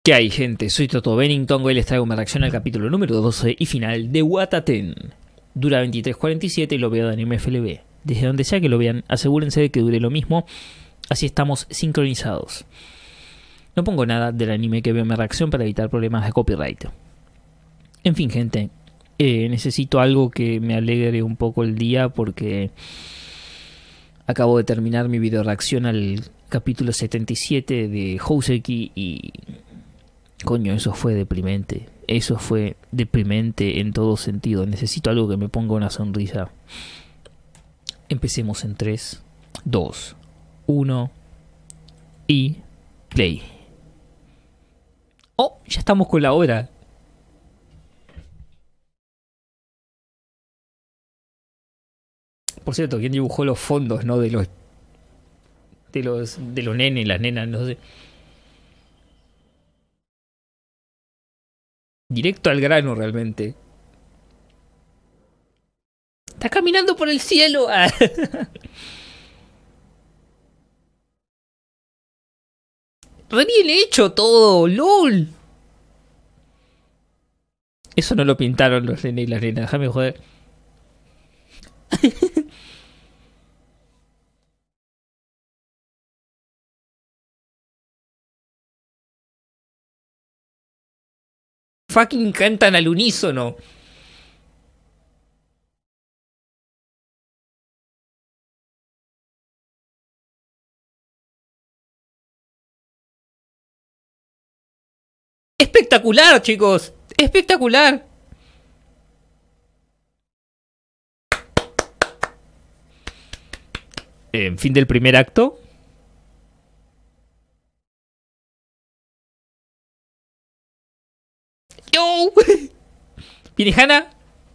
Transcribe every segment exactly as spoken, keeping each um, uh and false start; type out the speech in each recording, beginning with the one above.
¿Qué hay, gente? Soy Toto Bennington, hoy les traigo una reacción al capítulo número doce y final de Wataten. Dura veintitrés cuarenta y siete y lo veo de Anime F L V. Desde donde sea que lo vean, asegúrense de que dure lo mismo, así estamos sincronizados. No pongo nada del anime que veo en mi reacción para evitar problemas de copyright. En fin, gente, eh, necesito algo que me alegre un poco el día porque acabo de terminar mi video reacción al capítulo setenta y siete de Houseki y... coño, eso fue deprimente. Eso fue deprimente en todo sentido. Necesito algo que me ponga una sonrisa. Empecemos en tres, dos, uno y play. Oh, ya estamos con la hora. Por cierto, ¿quién dibujó los fondos, no? De los... De los... De los nenes, las nenas, no sé. Directo al grano, realmente. ¡Está caminando por el cielo! ¡Re bien hecho todo! ¡Lol! Eso no lo pintaron los nenes y las nenas. Déjame joder. Fucking cantan al unísono. ¡Espectacular, chicos! ¡Espectacular! En fin del primer acto. ¡Yo! ¿Viene Hana?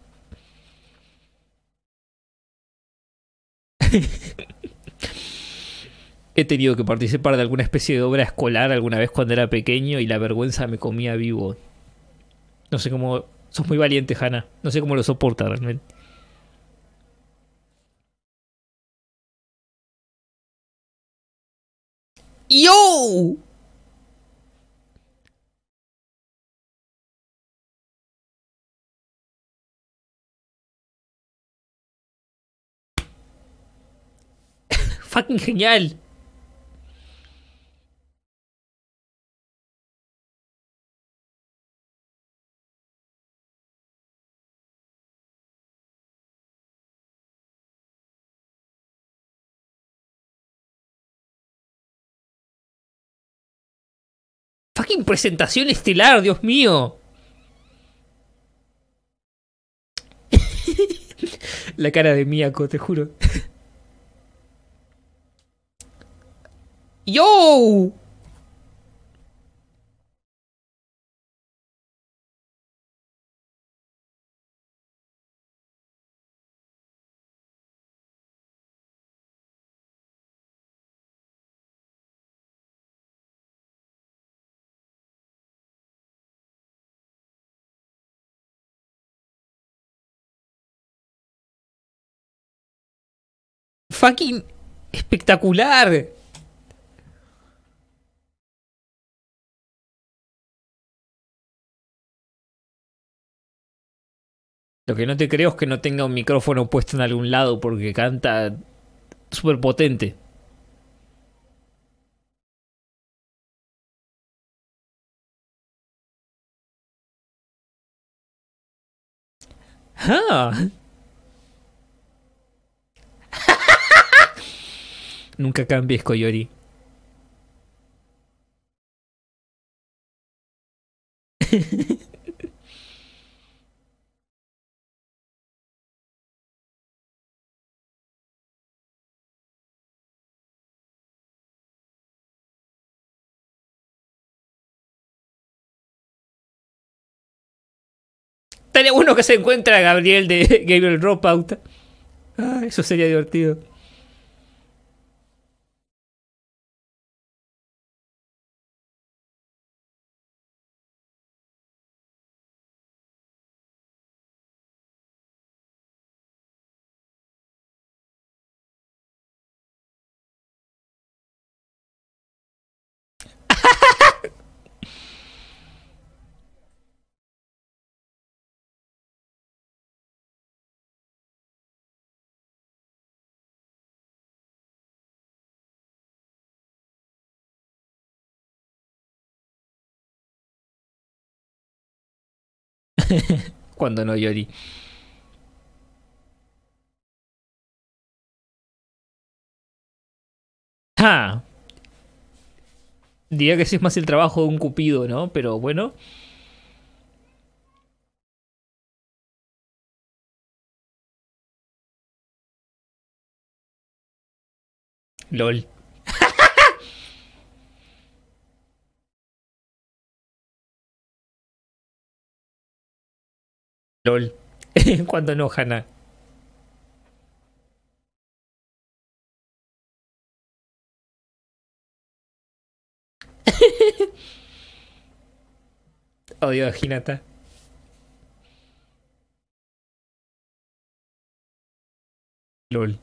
He tenido que participar de alguna especie de obra escolar alguna vez cuando era pequeño y la vergüenza me comía vivo. No sé cómo... Sos muy valiente, Hana. No sé cómo lo soporta realmente. ¡Yo! Fucking genial. Fucking presentación estelar, Dios mío. La cara de Miyako, te juro. ¡Yo! Fucking espectacular. Lo que no te creo es que no tenga un micrófono puesto en algún lado porque canta súper potente. Ah. Nunca cambies, Koyori. Estaría bueno que se encuentre a Gabriel de Gabriel Dropout. Ah, eso sería divertido. Cuando no, Yori. Ah, diría que sí es más el trabajo de un cupido, ¿no? Pero bueno. LOL. LOL. Cuando no, Hannah. Odio a Hinata. LOL.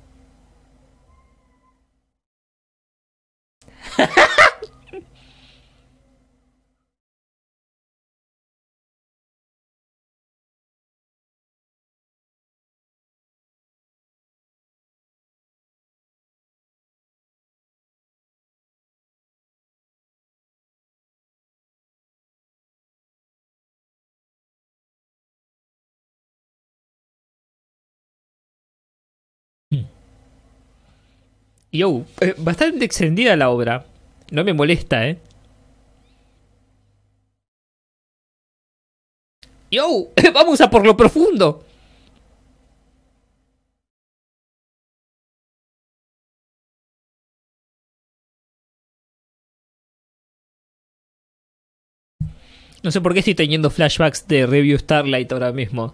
Yo, eh, bastante extendida la obra. No me molesta, ¿eh? Yo, vamos a por lo profundo. No sé por qué estoy teniendo flashbacks de Review Starlight ahora mismo.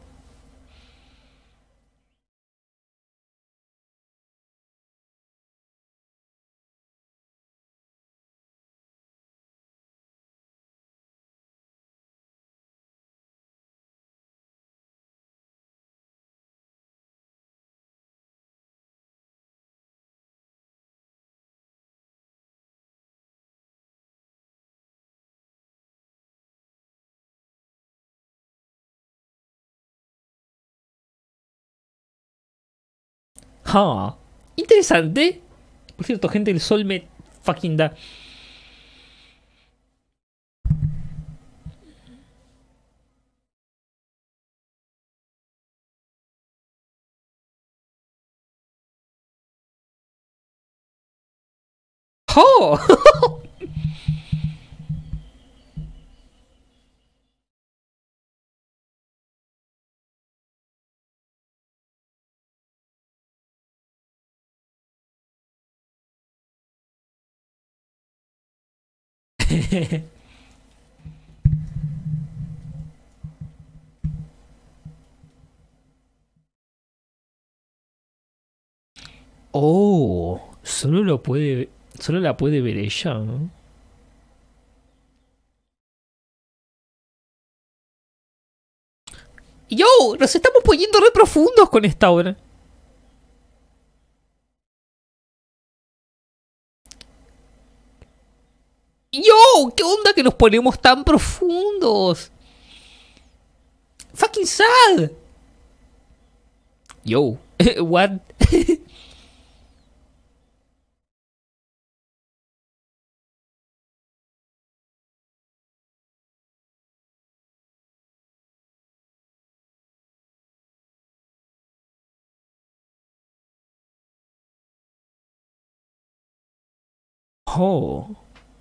Ah, interesante. Por cierto, gente, el sol me fucking da. ¡Oh! Oh, solo lo puede. Solo la puede ver ella, ¿no? Yo, nos estamos poniendo re profundos con esta obra. Yo, ¿qué onda que nos ponemos tan profundos? Fucking sad. Yo, what? Oh.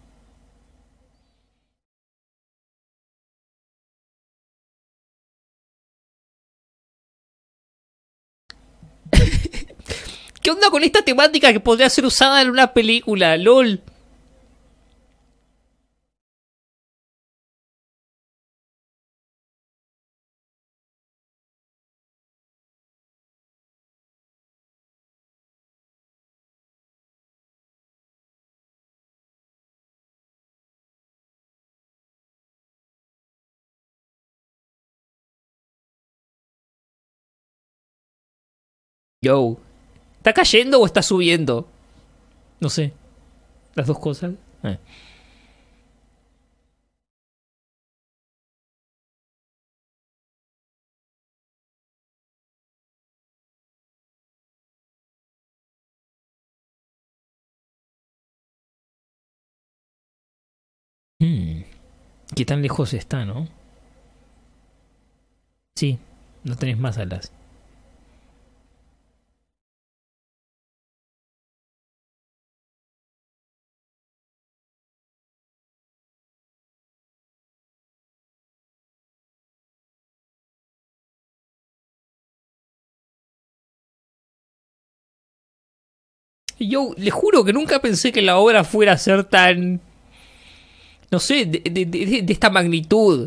¿Qué onda con esta temática que podría ser usada en una película? LOL. Yo, ¿está cayendo o está subiendo? No sé. Las dos cosas. Eh. Hmm. ¿Qué tan lejos está, no? Sí, no tenés más alas. Yo le juro que nunca pensé que la obra fuera a ser tan... No sé, de, de, de, de esta magnitud.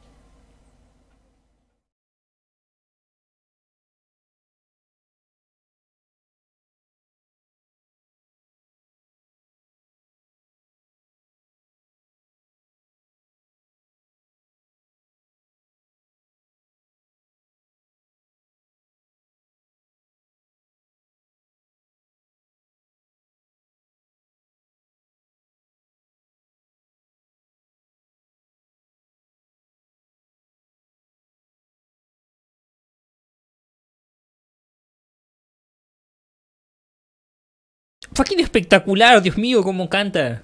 Fucking espectacular, Dios mío, cómo canta.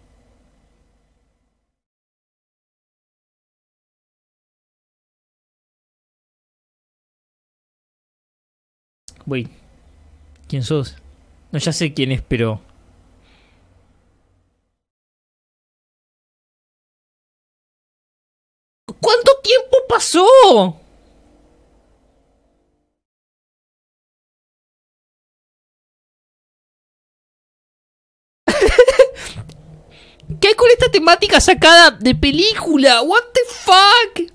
Wait, ¿quién sos? No, ya sé quién es, pero... ¿Cuánto tiempo pasó? ¿Qué hay con esta temática sacada de película? What the fuck?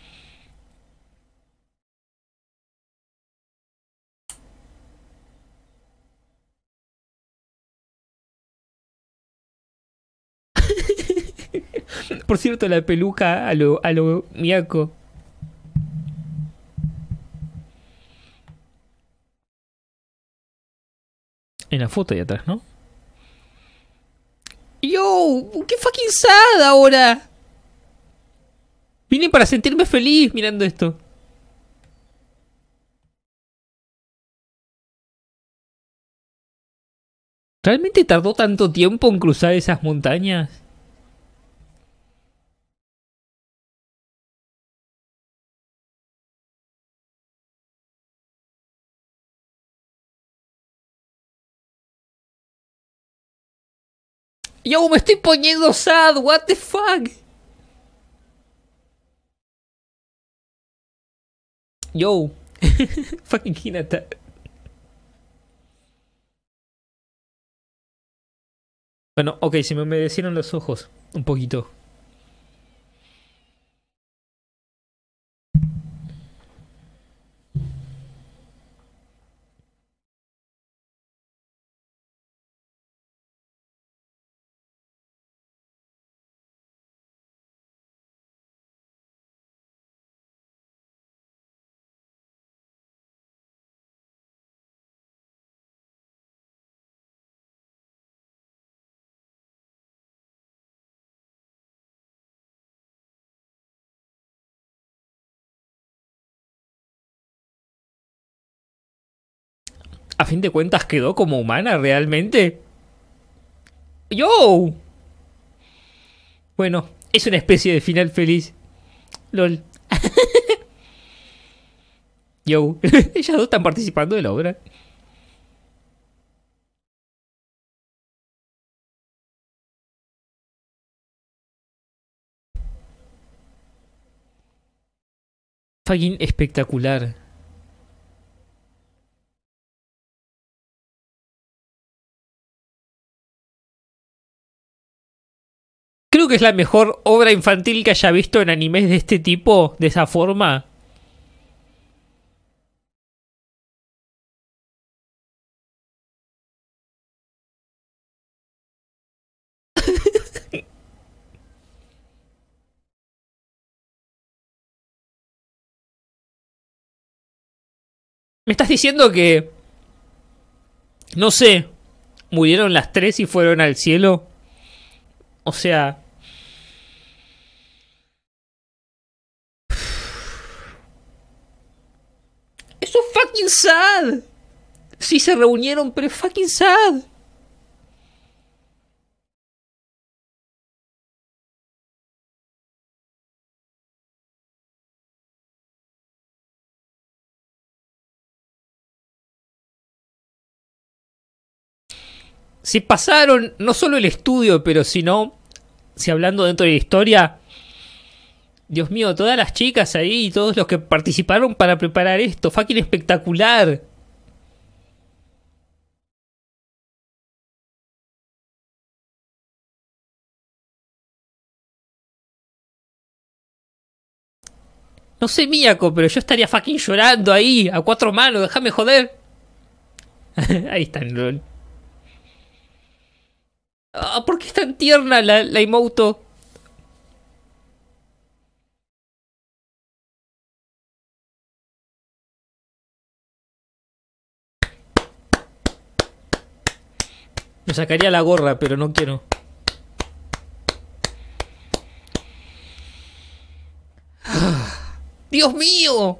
Por cierto, la peluca a lo, a lo Miyako. En la foto de atrás, ¿no? Yo, qué fucking sad ahora. Vine para sentirme feliz mirando esto. ¿Realmente tardó tanto tiempo en cruzar esas montañas? Yo, me estoy poniendo sad, what the fuck. Yo, fucking Hinata. Bueno, ok, se me humedecieron los ojos. Un poquito. A fin de cuentas quedó como humana realmente. Yo. Bueno, es una especie de final feliz. Lol. Yo. Ellas dos están participando de la obra. Fucking espectacular. Creo que es la mejor obra infantil que haya visto en animes de este tipo, de esa forma. ¿Me estás diciendo que... No sé, murieron las tres y fueron al cielo? O sea... Eso es fucking sad. Sí se reunieron, pero es fucking sad. se pasaron no solo el estudio, pero sino, si hablando dentro de la historia, Dios mío, todas las chicas ahí y todos los que participaron para preparar esto, fucking espectacular. No sé, Miyako, pero yo estaría fucking llorando ahí, a cuatro manos, déjame joder. Ahí están, lol. Ah, ¿por qué es tan tierna la, la emoto? Me sacaría la gorra, pero no quiero. ¡Dios mío!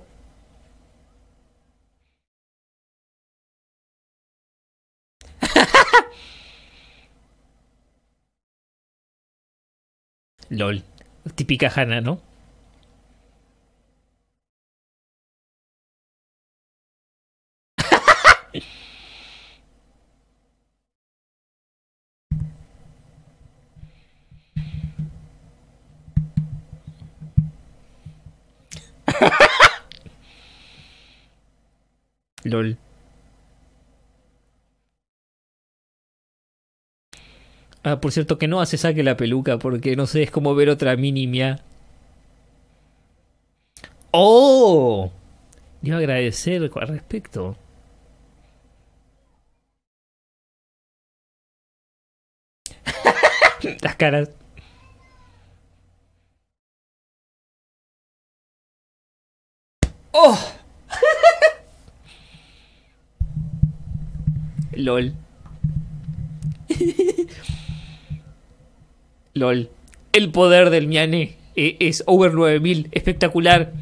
LOL. Típica Hana, ¿no? LOL. Ah, por cierto, que no se saque la peluca porque no sé, es como ver otra minimia. ¡Oh! Le iba a agradecer al respecto. Las caras. ¡Oh! LOL. LOL. El poder del Miane eh, es over nueve mil. Espectacular.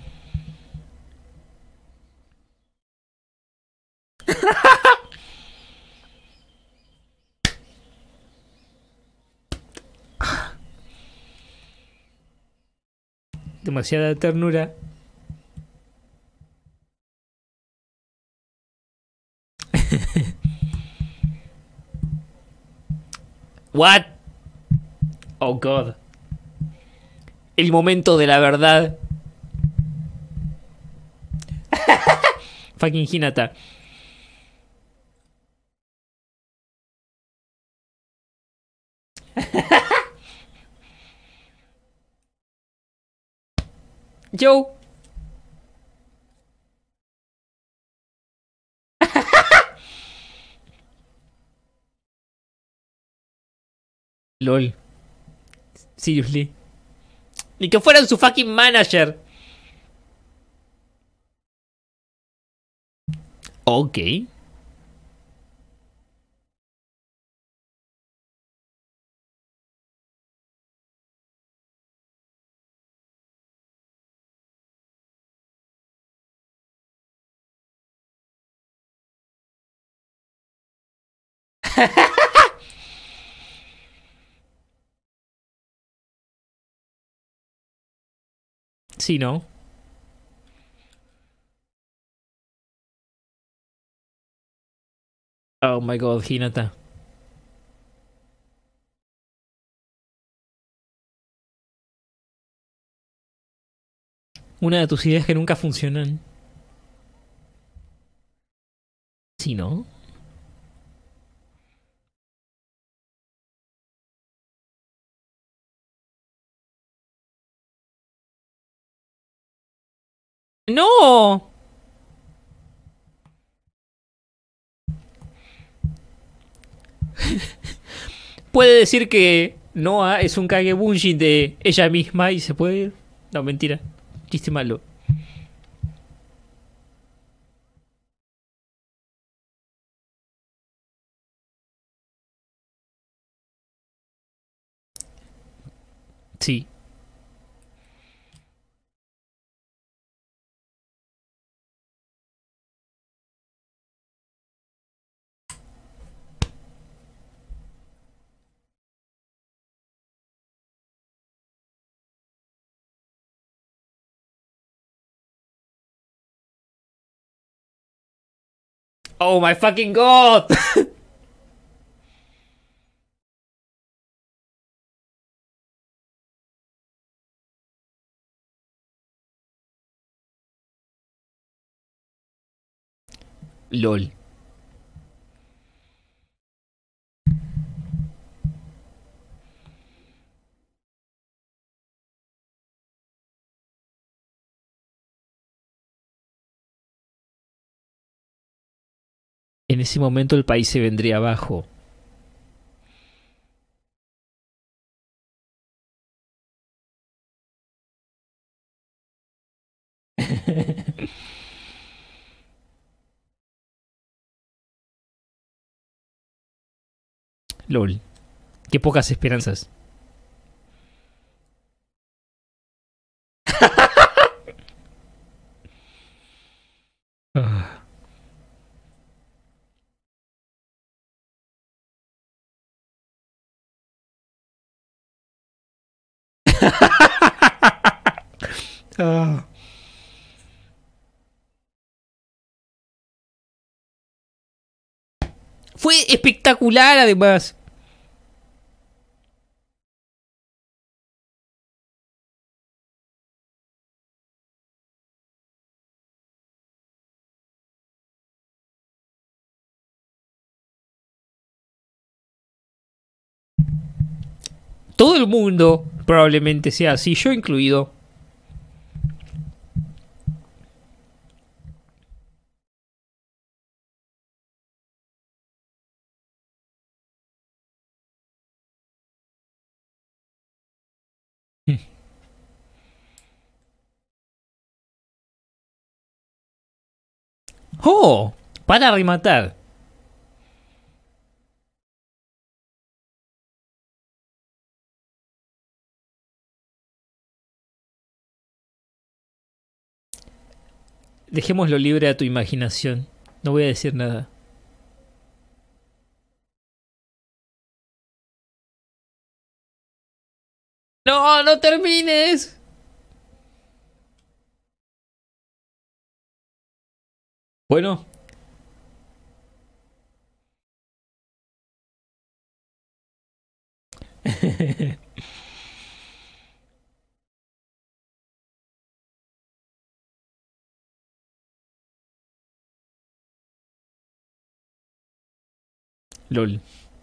Demasiada ternura. What? Oh god. El momento de la verdad. Fucking Hinata. Yo. LOL. Seriously. Ni que fueran su fucking manager. Ok. Sí, ¿no? Oh my god, Hinata. Una de tus ideas que nunca funcionan. Sí, ¿no? ¡No! Puede decir que Noah es un Kagebunshin de ella misma y se puede ir. No, mentira. Chiste malo. Sí. Oh my fucking god. LOL. En ese momento el país se vendría abajo. LOL. Qué pocas esperanzas. Ah. Ah. Fue espectacular además. Todo el mundo probablemente sea así, yo incluido. ¡Oh! Para rematar. Dejémoslo libre a tu imaginación. No voy a decir nada. ¡No, no termines! Bueno. LOL.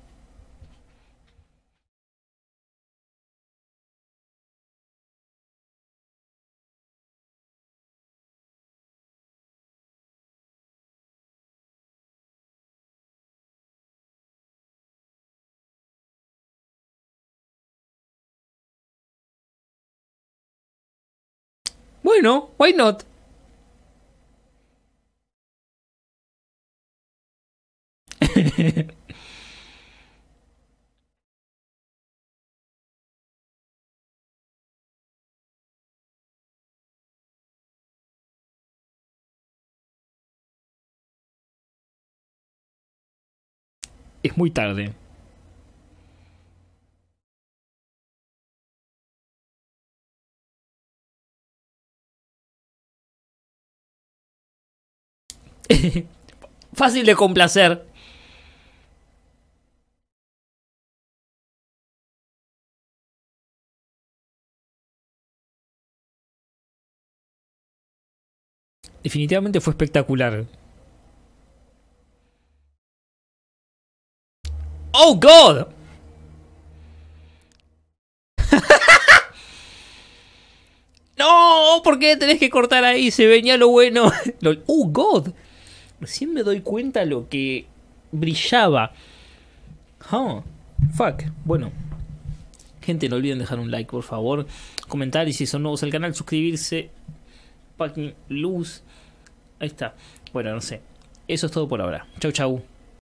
Bueno, why not? Es muy tarde. Fácil de complacer. Definitivamente fue espectacular. ¡Oh, God! ¡No! ¿Por qué tenés que cortar ahí? Se venía lo bueno. ¡Oh, God! Recién me doy cuenta lo que brillaba. Oh, fuck. Bueno. Gente, no olviden dejar un like, por favor. Comentar y si son nuevos al canal, suscribirse. Fucking luz. Ahí está. Bueno, no sé. Eso es todo por ahora. Chau, chau.